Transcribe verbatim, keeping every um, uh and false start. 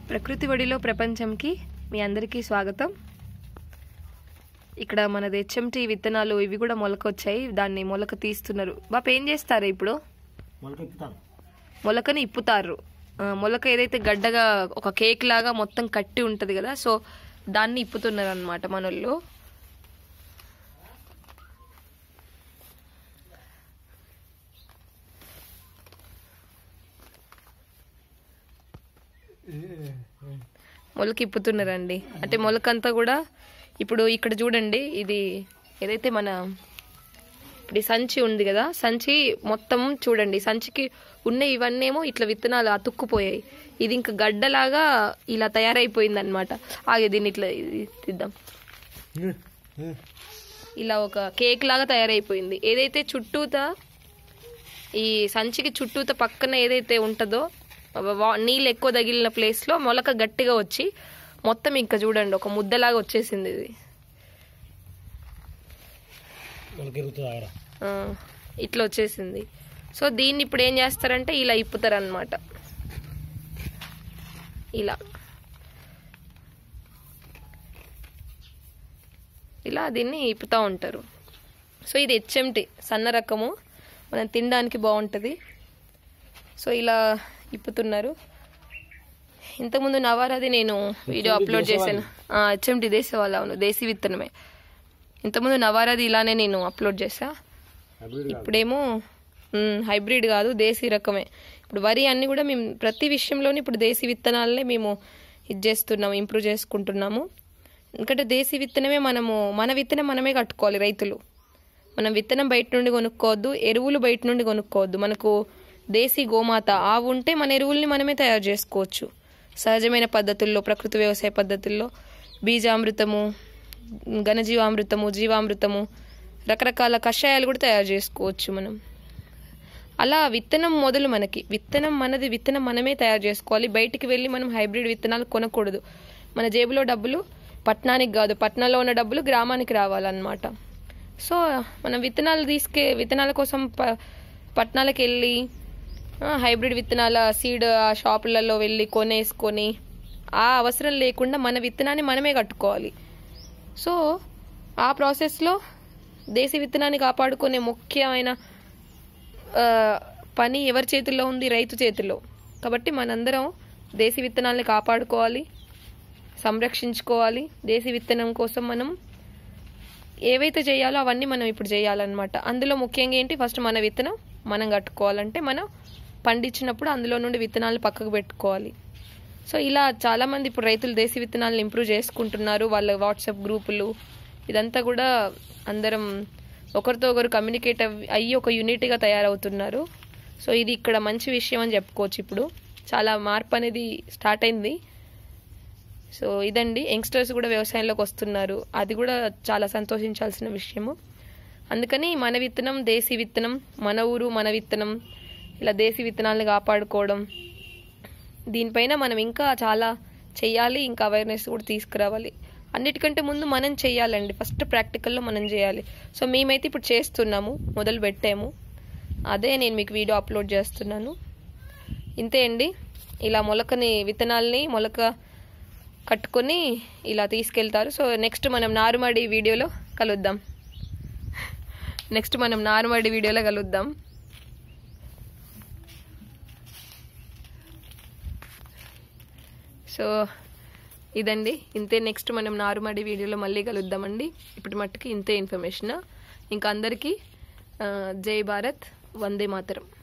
ప్రకృతి ఒడిలో ప్రపంచంకి మీ అందరికీ స్వాగతం. ఇక్కడ మనది హెచ్ఎంటీ విత్తనాలు ఇవి కూడా మొలక వచ్చాయి. దాన్ని మొలక తీస్తున్నారు. బాప ఏం చేస్తారు ఇప్పుడు? మొలకని ఇప్పుతారు. మొలక ఏదైతే గడ్డగా ఒక కేక్ లాగా మొత్తం కట్టి ఉంటది కదా, సో దాన్ని ఇప్పుతున్నారు అన్నమాట మనోళ్ళు. మొలక ఇప్పుతున్నారండి. అంటే మొలకంతా కూడా ఇప్పుడు ఇక్కడ చూడండి, ఇది ఏదైతే మన ఇప్పుడు ఈ సంచి ఉంది కదా, సంచి మొత్తం చూడండి, సంచికి ఉన్న ఇవన్నేమో ఇట్లా విత్తనాలు అతుక్కుపోయాయి. ఇది ఇంకా గడ్డలాగా ఇలా తయారైపోయింది అనమాట. ఆగే దీన్ని ఇట్లా తీద్దాం. ఇలా ఒక కేక్ లాగా తయారైపోయింది. ఏదైతే చుట్టూత ఈ సంచికి చుట్టూత పక్కన ఏదైతే ఉంటుందో నీళ్ళు ఎక్కువ తగిలిన ప్లేస్లో మొలక గట్టిగా వచ్చి మొత్తం ఇంకా చూడండి ఒక ముద్దలాగా వచ్చేసింది. ఇది ఇట్లా వచ్చేసింది. సో దీన్ని ఇప్పుడు ఏం చేస్తారంటే ఇలా ఇప్పుతారు అన్నమాట. ఇలా ఇలా దీన్ని ఇప్పుతూ ఉంటారు. సో ఇది హెచ్ఎంటీ సన్న రకము, మనం తినడానికి బాగుంటుంది. సో ఇలా ఇప్పుతున్నారు. ఇంతకుముందు నవారాది నేను వీడియో అప్లోడ్ చేశాను. హెచ్ఎంటీ దేశీ వాళ్ళ అవును దేశీ విత్తనమే. ఇంతకుముందు నవారాది ఇలానే నేను అప్లోడ్ చేసా. ఇప్పుడేమో హైబ్రిడ్ కాదు, దేశీ రకమే. ఇప్పుడు వరి అన్ని కూడా మేము ప్రతి విషయంలోనే ఇప్పుడు దేశీ విత్తనాలనే మేము ఇది చేస్తున్నాము, ఇంప్రూవ్ చేసుకుంటున్నాము. ఎందుకంటే దేశీ విత్తనమే మనము మన విత్తనం మనమే కట్టుకోవాలి. రైతులు మనం విత్తనం బయట నుండి కొనుక్కోవద్దు, ఎరువులు బయట నుండి కొనుక్కోవద్దు. మనకు దేశీ గోమాత ఆవు ఉంటే మన ఎరువుల్ని మనమే తయారు చేసుకోవచ్చు. సహజమైన పద్ధతుల్లో, ప్రకృతి వ్యవసాయ పద్ధతుల్లో బీజామృతము, ఘనజీవామృతము, జీవామృతము, రకరకాల కషాయాలు కూడా తయారు చేసుకోవచ్చు మనం. అలా విత్తనం మొదలు మనకి విత్తనం మనది, విత్తనం మనమే తయారు చేసుకోవాలి. బయటికి వెళ్ళి మనం హైబ్రిడ్ విత్తనాలు కొనకూడదు. మన జేబులో డబ్బులు పట్టణానికి కాదు, పట్టణంలో ఉన్న డబ్బులు గ్రామానికి రావాలన్నమాట. సో మనం విత్తనాలు తీసుకే విత్తనాల కోసం ప పట్టణాలకు వెళ్ళి హైబ్రిడ్ విత్తనాల సీడ్ షాపులలో వెళ్ళి కొనేసుకొని ఆ అవసరం లేకుండా మన విత్తనాన్ని మనమే కట్టుకోవాలి. సో ఆ ప్రాసెస్లో దేశీ విత్తనాన్ని కాపాడుకునే ముఖ్యమైన పని ఎవరి చేతుల్లో ఉంది? రైతు చేతుల్లో. కాబట్టి మనందరం దేశీ విత్తనాల్ని కాపాడుకోవాలి, సంరక్షించుకోవాలి. దేశీ విత్తనం కోసం మనం ఏవైతే చేయాలో అవన్నీ మనం ఇప్పుడు చేయాలన్నమాట. అందులో ముఖ్యంగా ఏంటి, ఫస్ట్ మన విత్తనం మనం కట్టుకోవాలంటే మనం పండించినప్పుడు అందులో నుండి విత్తనాలు పక్కకు పెట్టుకోవాలి. సో ఇలా చాలామంది ఇప్పుడు రైతులు దేశీ విత్తనాలను ఇంప్రూవ్ చేసుకుంటున్నారు. వాళ్ళ వాట్సాప్ గ్రూపులు ఇదంతా కూడా అందరం ఒకరితో ఒకరు కమ్యూనికేట్ అయ్యి ఒక యూనిటీగా తయారవుతున్నారు. సో ఇది ఇక్కడ మంచి విషయం అని చెప్పుకోవచ్చు. ఇప్పుడు చాలా మార్పు అనేది స్టార్ట్ అయింది. సో ఇదండి, యంగ్స్టర్స్ కూడా వ్యవసాయంలోకి వస్తున్నారు. అది కూడా చాలా సంతోషించాల్సిన విషయము. అందుకని మన విత్తనం దేశీ విత్తనం, మన ఊరు మన విత్తనం, ఇలా దేశీ విత్తనాలను కాపాడుకోవడం, దీనిపైన మనం ఇంకా చాలా చెయ్యాలి. ఇంకా అవేర్నెస్ కూడా తీసుకురావాలి. అన్నిటికంటే ముందు మనం చెయ్యాలండి. ఫస్ట్ ప్రాక్టికల్లో మనం చేయాలి. సో మేమైతే ఇప్పుడు చేస్తున్నాము, మొదలు పెట్టాము. అదే నేను మీకు వీడియో అప్లోడ్ చేస్తున్నాను. ఇంతే అండి. ఇలా మొలకని విత్తనాలని మొలక కట్టుకొని ఇలా తీసుకెళ్తారు. సో నెక్స్ట్ మనం నారుమడి వీడియోలో కలుద్దాం. నెక్స్ట్ మనం నారుమడి వీడియోలో కలుద్దాం. సో ఇదండి, ఇంతే. నెక్స్ట్ మనం నారుమడి వీడియోలో మళ్ళీ కలుద్దామండి. ఇప్పటి మట్టుకి ఇంతే ఇన్ఫర్మేషన్. ఇంకా అందరికీ జై భారత్, వందే మాతరం.